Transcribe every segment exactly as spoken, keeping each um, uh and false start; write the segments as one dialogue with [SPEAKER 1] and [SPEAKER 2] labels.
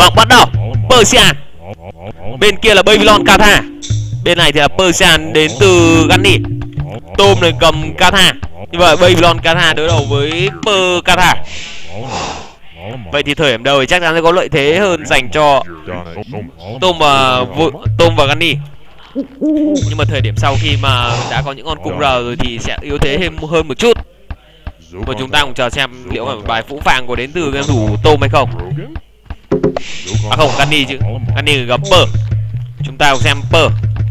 [SPEAKER 1] Vâng, bắt đầu. Persian. Bên kia là Babylon Katha. Bên này thì là Persian đến từ Gunny. Tom này cầm Katha. Như vậy Babylon Katha đối đầu với Per Katha. Vậy thì thời điểm đầu thì chắc chắn sẽ có lợi thế hơn dành cho Tom và Tom và Gunny. Nhưng mà thời điểm sau khi mà đã có những con cung R rồi thì sẽ yếu thế thêm hơn một chút. Và chúng ta cùng chờ xem liệu là bài phũ phàng có đến từ game thủ Tom hay không. À không, Gunny chứ. Gunny gặp Per. Chúng ta cùng xem Per.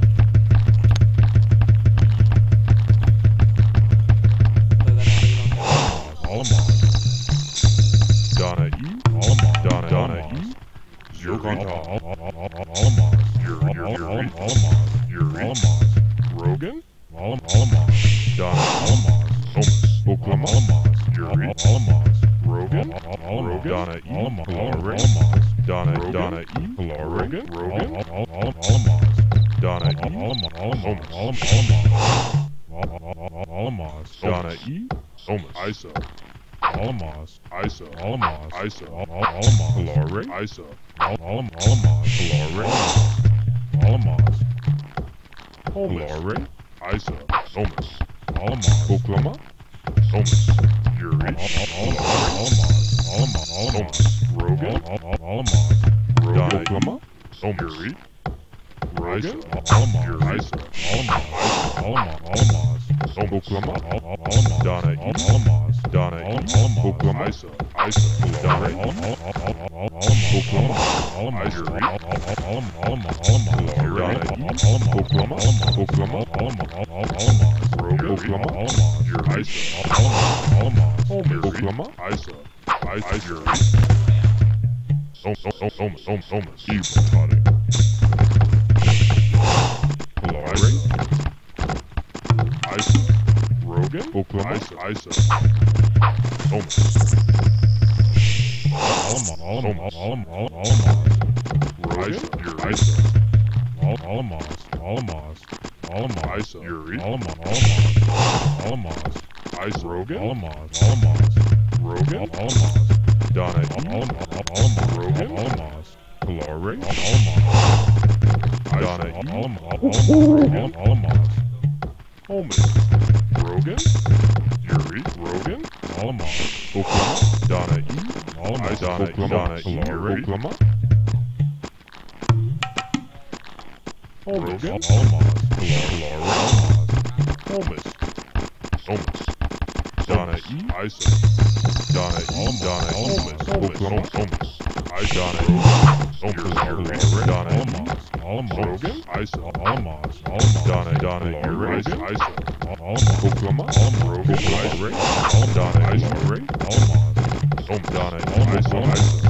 [SPEAKER 2] Alamos, Isa, Alamos, Isa, Alamos, Calore, Isa, Alamos, Calore, Alamos, Calore, Isa, Somas, Alamos, Oklahoma, Somas, Yuri, Alamos, Alamos, Alamos, Rogan, Alamos, Rogan, Oklahoma, Somas, Yuri, Rogan, Alamos, Isa, Alamos, Alamos, Alamos, Oklahoma, Alamos, Donna, Alamos, Donna, Alamos, Oklahoma, Isa, Isa, Donna, Alamos, Oklahoma, Alamos, Alamos, Alamos, Donna, Alamos, Oklahoma, Oklahoma, Alamos, Oklahoma, Alamos, Isa, Alamos, Oklahoma, Isa, Isa, Som, som, som, som, som, evil tonic. Calore, Isa, Rogan, Oklahoma, Isa, Isa, Somas, Alamos, Alamos, Alamos, Alamos, Rogan, Isa, Alamos, Alamos, Alamos, Isa, Yuri, Alamos, Alamos, Alamos, Isa, Rogan, Alamos, Alamos, Rogan, Alamos, Donna, Alamos, Alamos, Rogan, Alamos, Calore, Alamos, Donna, Alamos, Rogan, Alamos, Holmes, Rogan, Yuri, Rogan, Alamos, Oklahoma, Donna, E, Alamos, Donna, Donna, Calore, Oklahoma, Holmes, Alamos, Calore, Holmes, Somas, Donna, E, Isa, Donna, E, Donna, Holmes, Oklahoma, Somas, I, Donna, Somas, Donna, Alamos, Alamos, Rogan, Isa, Alamos, Alamos, Donna, Donna, Yuri, Isa, Alamos, Oklahoma, Alamos, Rogan, Isa, Alamos, Donna, Isa, Alamos, Somas, Donna, Isa, Isa,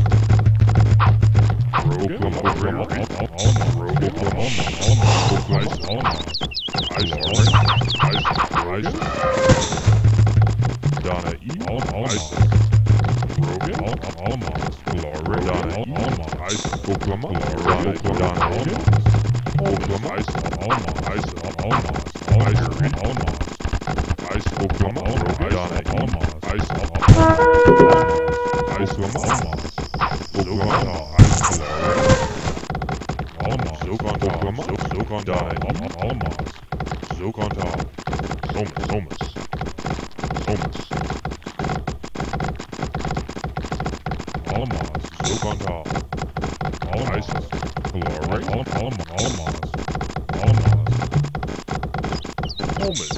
[SPEAKER 2] Rogan, Oklahoma, Alamos, Rogan, Alamos, Alamos, Oklahoma, Alamos, Isa, Isa, Isa, Donna, E, Alamos, Rogan, Alamos, Calore, Donna, Alamos, Isa, Oklahoma, Donna, Donna, Oklahoma, Isa, Alamos, Isa, Alamos, Alamos, Alamos, Isa, Oklahoma, Donna, Alamos, Isa, Alamos, Alamos, Oklahoma, Isa, Alamos, Zokon, Oklahoma, Zokon, Donna, Alamos, Zokon, Somas, Somas, Somas, Alamos, Zokon, Alamos, Calore, Alamos, Alamos, Alamos, Holmes,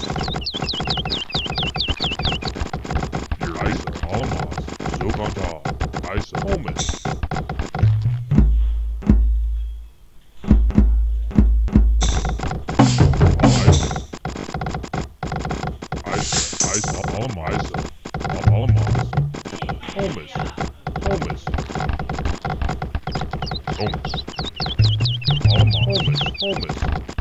[SPEAKER 2] your Isa, Alamos, Zokon, Isa, Holmes, Isa, Isa, Alamos, Isa, Alamos, Holmes, Holmes, Holmes, Alamos, Holmes, Holmes,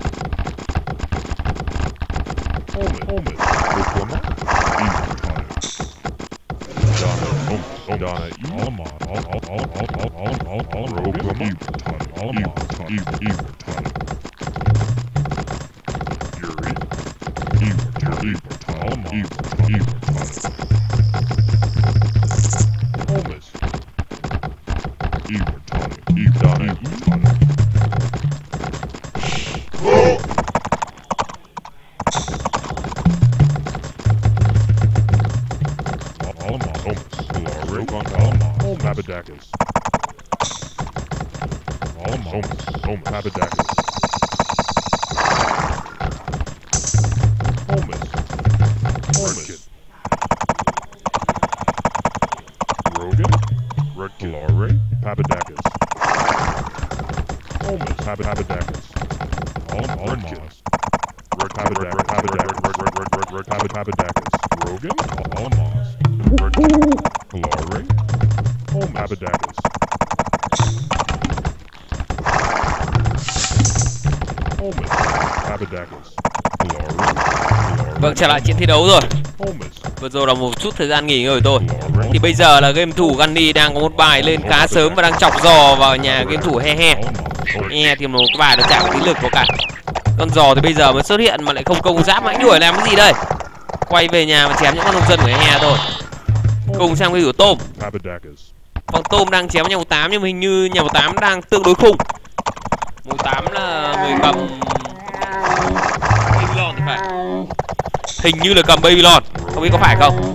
[SPEAKER 2] Holmes, Holmes, Oklahoma, evil time. Donna, Holmes, Donna, Alamos, Oklahoma, evil time, evil time, evil, evil time. Yuri, evil, evil time, evil, evil time. Holmes, evil time,
[SPEAKER 1] Vâng, trở lại trận thi đấu rồi. Vừa rồi là một chút thời gian nghỉ ngơi của tôi. Thì bây giờ là game thủ Gunny đang có một bài lên khá sớm và đang chọc giò vào nhà game thủ Hehe. Hehe thì một cái bài nó chả có tí lực có cả. Con giò thì bây giờ mới xuất hiện mà lại không công giáp mãnh đuổi làm cái gì đây. Quay về nhà mà chém những con nông dân của Hehe thôi. Cùng sang cái của Tôm. Còn Tôm đang chém nhà một tám nhưng mà hình như nhà một tám đang tương đối khủng. một tám là người cầm Babylon thì phải. Hình như là cầm Babylon, không biết có phải không.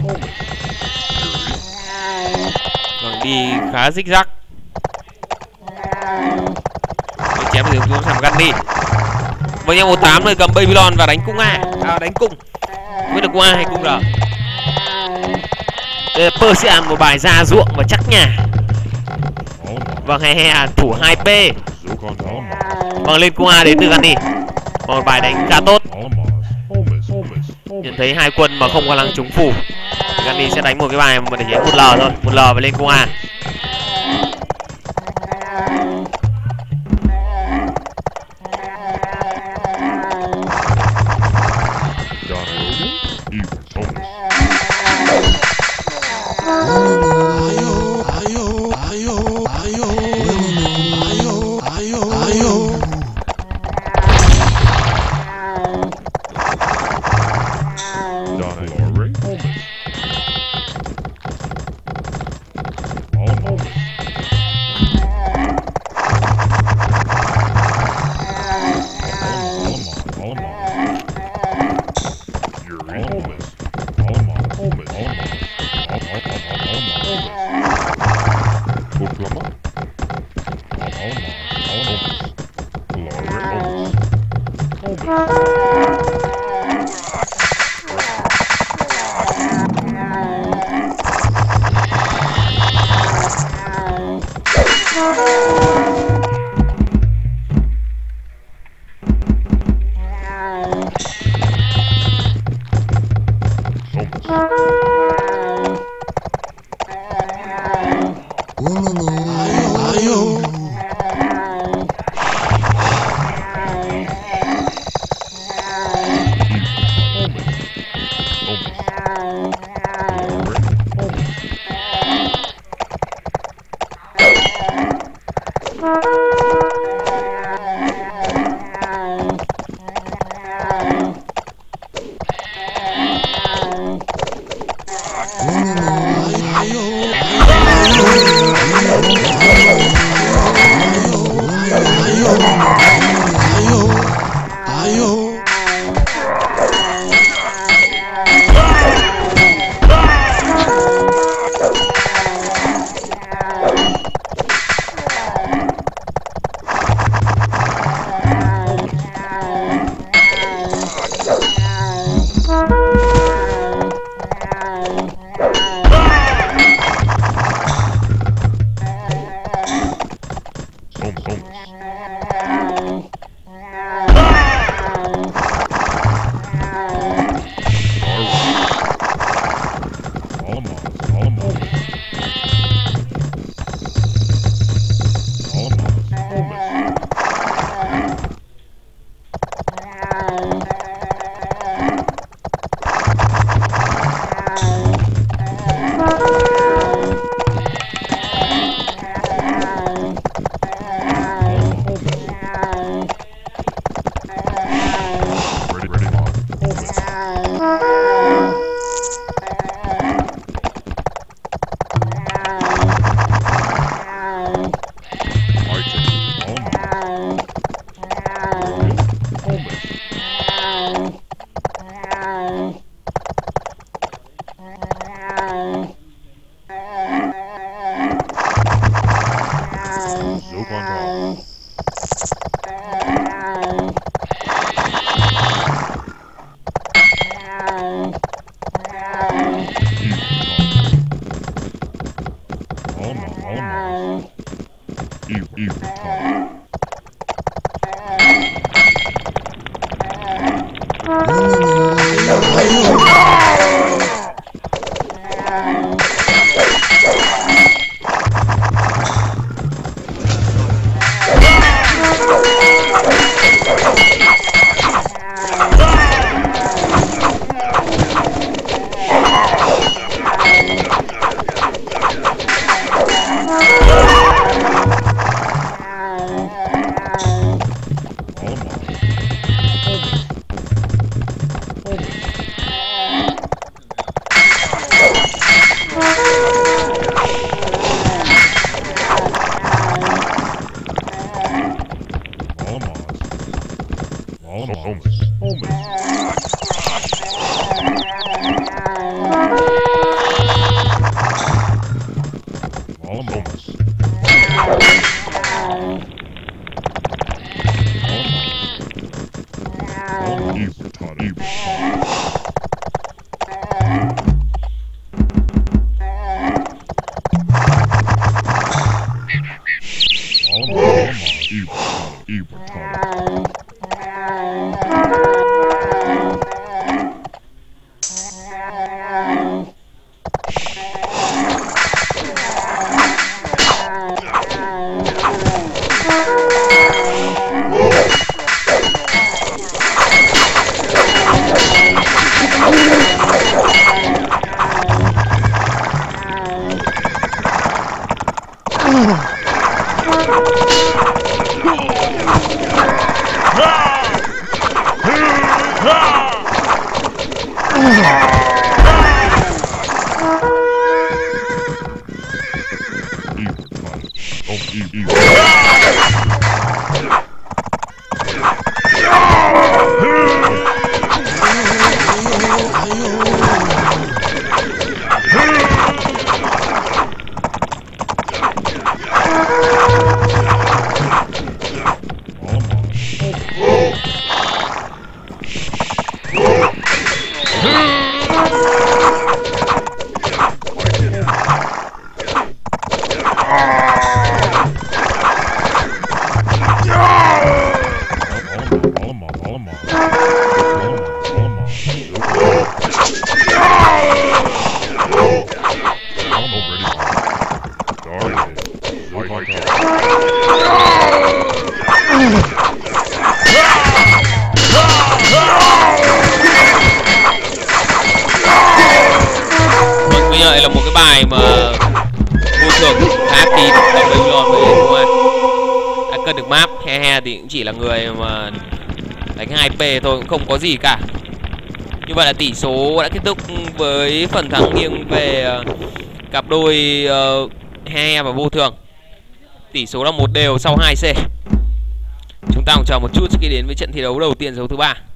[SPEAKER 1] Còn đi khá rích rắc. Để chém được chúng làm Gunny. Với nhau một tám người cầm Babylon và đánh cung A, à, đánh cung. Không biết được cung A hay cung R. Đây là Persian, một bài ra ruộng và chắc nhà. Vâng, Hehe thủ hai P. Vâng, lên cung A đến từ Gunny. Một bài đánh khá tốt. Nhận thấy hai quân mà không có năng trúng phủ, Gunny sẽ đánh một cái bài mà để đánh một L thôi, một L và lên cung A.
[SPEAKER 2] evil, evil time.
[SPEAKER 1] Đây là một cái bài mà vô thường khá kín ở đây lon với đúng không? Đã cân được map. Hehe thì cũng chỉ là người mà đánh hai P thôi, cũng không có gì cả. Như vậy là tỷ số đã kết thúc với phần thắng nghiêng về cặp đôi uh, Hehe và vô thường. Tỷ số là một đều sau hai C. Chúng ta cùng chờ một chút trước khi đến với trận thi đấu đầu tiên dấu thứ ba.